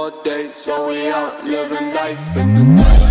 all day, so we out living life in the night.